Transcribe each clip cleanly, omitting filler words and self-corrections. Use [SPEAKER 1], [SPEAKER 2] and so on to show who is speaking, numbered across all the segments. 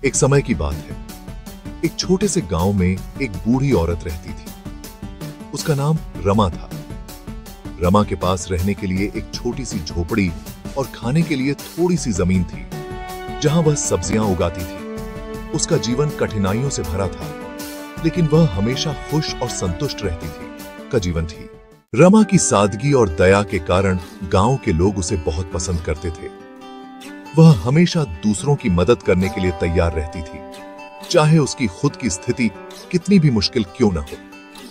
[SPEAKER 1] एक समय की बात है। एक छोटे से गांव में एक बूढ़ी औरत रहती थी। उसका नाम रमा था। रमा के पास रहने के लिए एक छोटी सी झोपड़ी और खाने के लिए थोड़ी सी जमीन थी, जहां वह सब्जियां उगाती थी। उसका जीवन कठिनाइयों से भरा था, लेकिन वह हमेशा खुश और संतुष्ट रहती थी का जीवन थी। रमा की सादगी और दया के कारण गांव के लोग उसे बहुत पसंद करते थे। वह हमेशा दूसरों की मदद करने के लिए तैयार रहती थी, चाहे उसकी खुद की स्थिति कितनी भी मुश्किल क्यों न हो।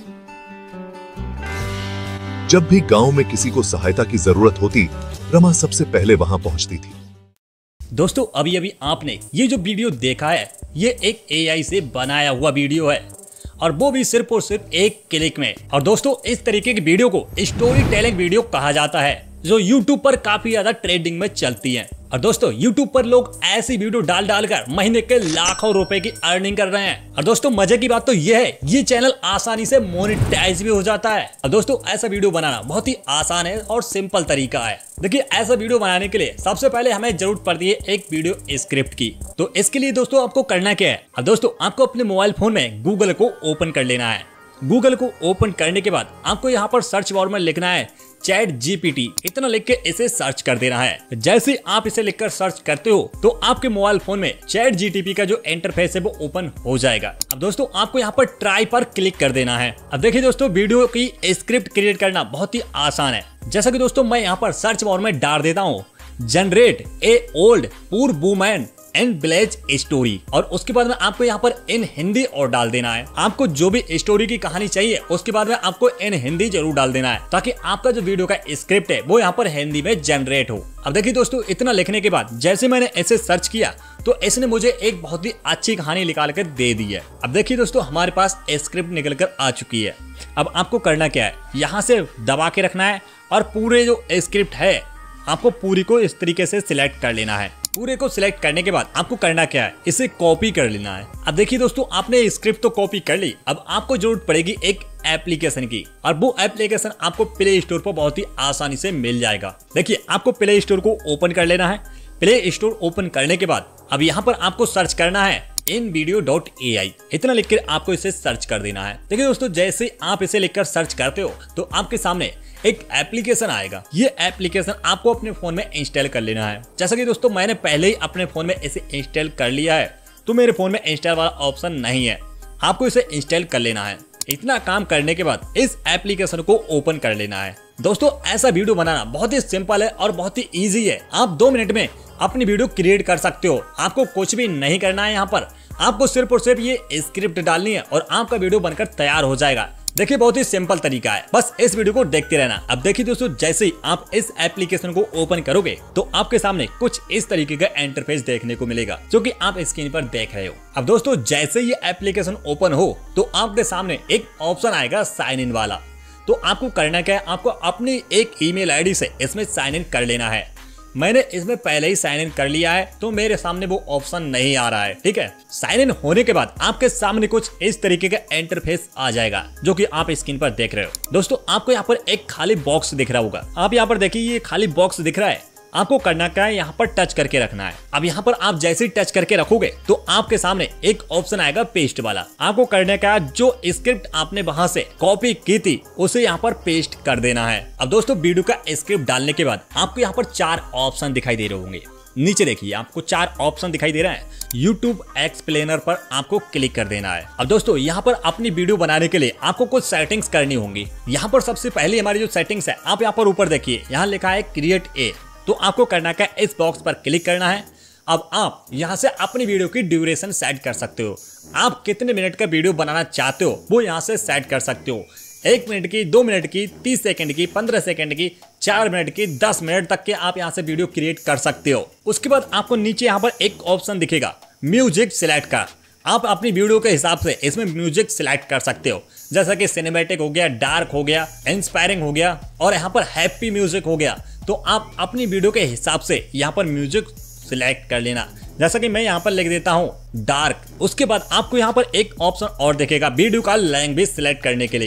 [SPEAKER 1] जब भी गांव में किसी को सहायता की जरूरत होती, रमा सबसे पहले वहां पहुंचती थी।
[SPEAKER 2] दोस्तों, अभी अभी आपने ये जो वीडियो देखा है, ये एक AI से बनाया हुआ वीडियो है, और वो भी सिर्फ और सिर्फ एक क्लिक में। और दोस्तों, इस तरीके की वीडियो को स्टोरी टेलिंग वीडियो कहा जाता है, जो YouTube पर काफी ज्यादा ट्रेंडिंग में चलती है। और दोस्तों, YouTube पर लोग ऐसी वीडियो डाल कर महीने के लाखों रुपए की अर्निंग कर रहे हैं। और दोस्तों, मजे की बात तो यह है, ये चैनल आसानी से मोनेटाइज भी हो जाता है। और दोस्तों, ऐसा वीडियो बनाना बहुत ही आसान है और सिंपल तरीका है। देखिए, ऐसा वीडियो बनाने के लिए सबसे पहले हमें जरूरत पड़ती है एक वीडियो स्क्रिप्ट की। तो इसके लिए दोस्तों आपको करना क्या है, अब दोस्तों आपको अपने मोबाइल फोन में गूगल को ओपन कर लेना है। गूगल को ओपन करने के बाद आपको यहाँ पर सर्च बार में लिखना है ChatGPT। इतना लिख के इसे सर्च कर देना है। जैसे आप इसे लिखकर सर्च करते हो तो आपके मोबाइल फोन में ChatGPT का जो इंटरफेस है वो ओपन हो जाएगा। अब दोस्तों, आपको यहाँ पर ट्राई पर क्लिक कर देना है। अब देखिए दोस्तों, वीडियो की स्क्रिप्ट क्रिएट करना बहुत ही आसान है। जैसा कि दोस्तों मैं यहाँ पर सर्च बार में डाल देता हूँ, generate a old poor woman and village story, और उसके बाद में आपको यहाँ पर इन हिंदी और डाल देना है। आपको जो भी स्टोरी की कहानी चाहिए उसके बाद में आपको इन हिंदी जरूर डाल देना है, ताकि आपका जो वीडियो का स्क्रिप्ट है वो यहाँ पर हिंदी में जनरेट हो। अब देखिए दोस्तों, इतना लिखने के बाद जैसे मैंने ऐसे सर्च किया तो इसने मुझे एक बहुत ही अच्छी कहानी निकाल कर दे दी है। अब देखिए दोस्तों, हमारे पास स्क्रिप्ट निकल कर आ चुकी है। अब आपको करना क्या है, यहाँ से दबा के रखना है और पूरे जो स्क्रिप्ट है आपको पूरी को इस तरीके से सिलेक्ट कर लेना है। पूरे को सिलेक्ट करने के बाद आपको करना क्या है, इसे कॉपी कर लेना है। अब देखिए दोस्तों, आपने स्क्रिप्ट तो कॉपी कर ली। अब आपको जरूरत पड़ेगी एक एप्लीकेशन की, और वो एप्लीकेशन आपको प्ले स्टोर पर बहुत ही आसानी से मिल जाएगा। देखिए, आपको प्ले स्टोर को ओपन कर लेना है। प्ले स्टोर ओपन करने के बाद अब यहाँ पर आपको सर्च करना है invideo.ai। इतना लिखकर आपको इसे सर्च कर देना है। देखिए दोस्तों, जैसे आप इसे लिखकर सर्च करते हो तो आपके सामने एक एप्लीकेशन आएगा। ये एप्लीकेशन आपको अपने फोन में इंस्टॉल कर लेना है। जैसा कि दोस्तों मैंने पहले ही अपने फोन में इसे इंस्टॉल कर लिया है, तो मेरे फोन में इंस्टॉल वाला ऑप्शन नहीं है। आपको इसे इंस्टॉल कर लेना है। इतना काम करने के बाद इस एप्लीकेशन को ओपन कर लेना है। दोस्तों, ऐसा वीडियो बनाना बहुत ही सिंपल है और बहुत ही ईजी है। आप 2 मिनट में अपनी वीडियो क्रिएट कर सकते हो। आपको कुछ भी नहीं करना है। यहाँ पर आपको सिर्फ और सिर्फ ये स्क्रिप्ट डालनी है और आपका वीडियो बनकर तैयार हो जाएगा। देखिए, बहुत ही सिंपल तरीका है, बस इस वीडियो को देखते रहना। अब देखिए दोस्तों, जैसे ही आप इस एप्लीकेशन को ओपन करोगे तो आपके सामने कुछ इस तरीके का इंटरफेस देखने को मिलेगा, जो कि आप स्क्रीन पर देख रहे हो। अब दोस्तों, जैसे ये एप्लीकेशन ओपन हो तो आपके सामने एक ऑप्शन आएगा साइन इन वाला। तो आपको करना क्या है, आपको अपनी एक ईमेल आईडी से इसमें साइन इन कर लेना है। मैंने इसमें पहले ही साइन इन कर लिया है, तो मेरे सामने वो ऑप्शन नहीं आ रहा है। ठीक है, साइन इन होने के बाद आपके सामने कुछ इस तरीके का इंटरफेस आ जाएगा, जो कि आप स्क्रीन पर देख रहे हो। दोस्तों, आपको यहाँ पर एक खाली बॉक्स दिख रहा होगा। आप यहाँ पर देखिए, ये खाली बॉक्स दिख रहा है। आपको करना क्या है, यहाँ पर टच करके रखना है। अब यहाँ पर आप जैसे ही टच करके रखोगे तो आपके सामने एक ऑप्शन आएगा पेस्ट वाला। आपको करने का जो स्क्रिप्ट आपने वहां से कॉपी की थी उसे यहाँ पर पेस्ट कर देना है। अब दोस्तों, वीडियो का स्क्रिप्ट डालने के बाद आपको यहाँ पर 4 ऑप्शन दिखाई दे रहे होंगे। नीचे देखिए, आपको 4 ऑप्शन दिखाई दे रहा है। YouTube एक्सप्लेनर पर आपको क्लिक कर देना है। अब दोस्तों, यहाँ पर अपनी वीडियो बनाने के लिए आपको कुछ सेटिंग्स करनी होंगी। यहाँ पर सबसे पहले हमारी जो सेटिंग्स है, आप यहाँ पर ऊपर देखिए, यहाँ लिखा है क्रिएट ए। तो आपको करना क्या, इस बॉक्स पर क्लिक करना है। अब आप यहाँ से अपनी वीडियो की ड्यूरेशन सेट कर सकते हो। आप कितने मिनट का वीडियो बनाना चाहते हो वो यहाँ से सेट कर सकते हो। 1 मिनट की, 2 मिनट की, 30 सेकंड की, 15 सेकंड की, 4 मिनट की, 10 मिनट तक के आप यहाँ से वीडियो क्रिएट कर सकते हो। उसके बाद आपको नीचे यहाँ पर एक ऑप्शन दिखेगा म्यूजिक सिलेक्ट का। आप अपनी वीडियो के हिसाब से इसमें म्यूजिक सिलेक्ट कर सकते हो, जैसा कि सिनेमैटिक हो गया, डार्क हो गया, इंस्पायरिंग हो गया और यहाँ पर हैप्पी म्यूजिक हो गया। तो आप अपनी वीडियो के हिसाब से यहाँ पर म्यूजिक सिलेक्ट कर लेना। जैसा कि मैं यहाँ पर लिख देता हूँ डार्क। उसके बाद आपको यहाँ पर एक ऑप्शन और दिखेगा वीडियो का लैंग्वेज सिलेक्ट करने के लिए।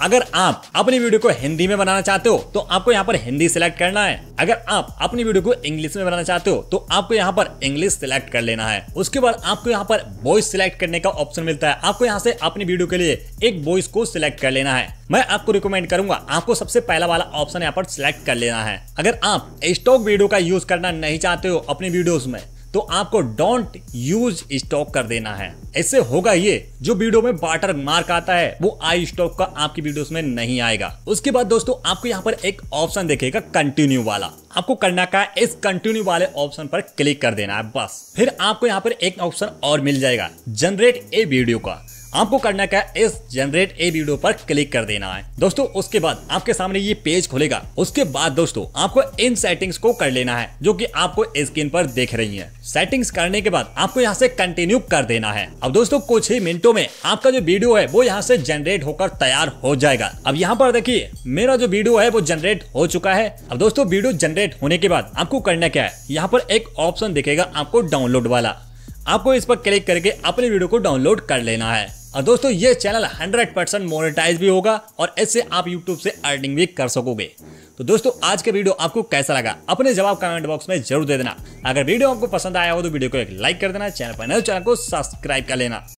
[SPEAKER 2] अगर आप अपनी वीडियो को हिंदी में बनाना चाहते हो तो आपको यहाँ पर हिंदी सिलेक्ट करना है। अगर आप अपनी वीडियो को इंग्लिश में बनाना चाहते हो तो आपको यहाँ पर इंग्लिश सिलेक्ट कर लेना है। उसके बाद आपको यहाँ पर वॉइस सिलेक्ट करने का ऑप्शन मिलता है। आपको यहाँ से अपनी वीडियो के लिए एक वॉइस को सिलेक्ट कर लेना है। मैं आपको रिकमेंड करूंगा आपको सबसे पहला वाला ऑप्शन यहाँ पर सिलेक्ट कर लेना है। अगर आप स्टॉक वीडियो का यूज करना नहीं चाहते हो अपनी वीडियोस में तो आपको डोंट यूज स्टॉक कर देना है। इससे होगा ये, जो वीडियो में वाटर मार्क आता है वो आई स्टॉक का आपकी वीडियोस में नहीं आएगा। उसके बाद दोस्तों आपको यहाँ पर एक ऑप्शन दिखेगा कंटिन्यू वाला। आपको करना क्या है, इस कंटिन्यू वाले ऑप्शन पर क्लिक कर देना है बस। फिर आपको यहाँ पर एक ऑप्शन और मिल जाएगा जनरेट ए वीडियो का। आपको करना क्या है, इस जनरेट ए वीडियो पर क्लिक कर देना है दोस्तों। उसके बाद आपके सामने ये पेज खुलेगा। उसके बाद दोस्तों आपको इन सेटिंग्स को कर लेना है जो कि आपको स्क्रीन पर देख रही है। सेटिंग्स करने के बाद आपको यहाँ से कंटिन्यू कर देना है। अब दोस्तों कुछ ही मिनटों में आपका जो वीडियो है वो यहाँ से जनरेट होकर तैयार हो जाएगा। अब यहाँ पर देखिए मेरा जो वीडियो है वो जनरेट हो चुका है। अब दोस्तों वीडियो जनरेट होने के बाद आपको करना क्या है, यहाँ पर एक ऑप्शन दिखेगा आपको डाउनलोड वाला। आपको इस पर क्लिक करके अपनी वीडियो को डाउनलोड कर लेना है। और दोस्तों ये चैनल 100% मोनेटाइज भी होगा और इससे आप YouTube से अर्निंग भी कर सकोगे। तो दोस्तों आज का वीडियो आपको कैसा लगा अपने जवाब कमेंट बॉक्स में जरूर दे देना। अगर वीडियो आपको पसंद आया हो तो वीडियो को एक लाइक कर देना, चैनल पर नए चैनल को सब्सक्राइब कर लेना।